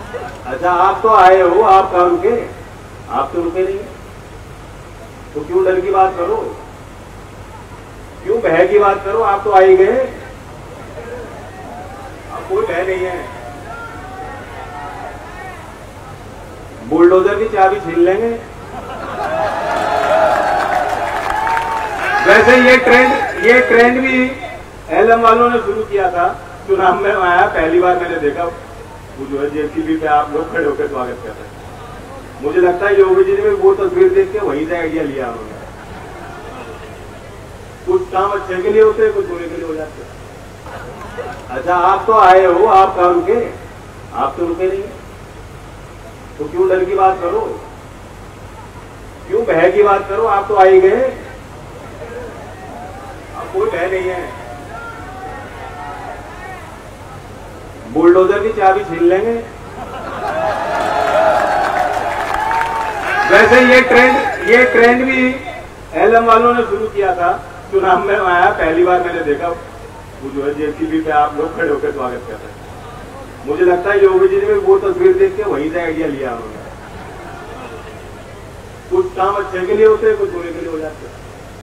अच्छा, आप तो आए हो, आप कहाँ रुके? आप तो रुके नहीं, तो क्यों डर की बात करो, क्यों भय की बात करो? आप तो आ ही गए, अब कोई भय नहीं है। बुलडोजर की चाबी छीन लेंगे। वैसे ये ट्रेंड भी एलएम वालों ने शुरू किया था, चुनाव में आया, पहली बार मैंने देखा वो जो है जेसीबी पे आप लोग खड़े होकर स्वागत कर रहे हैं। मुझे लगता है योगी जी ने वो तस्वीर देख के वहीं से आइडिया लिया उन्होंने। कुछ काम अच्छे के लिए होते हैं, कुछ बुरे के लिए हो जाते हैं। अच्छा, आप तो आए हो, आप कहाँ रुके? आप तो रुके नहीं, तो क्यों डर की बात करो, क्यों भय की बात करो? आप तो आ ही गए, अब कोई भय नहीं है। बुलडोजर की चाबी छीन लेंगे। वैसे ये ट्रेंड भी एलएम वालों ने शुरू किया था, चुनाव में आया, पहली बार मैंने देखा वो जो है जेसीबी पे आप लोग खड़े होकर स्वागत कर रहे हैं। मुझे लगता है योगी जी ने वो तस्वीर देख के वहीं से आइडिया लिया उन्होंने। कुछ काम अच्छे के लिए होते हैं, कुछ बुरे के लिए हो जाते हैं।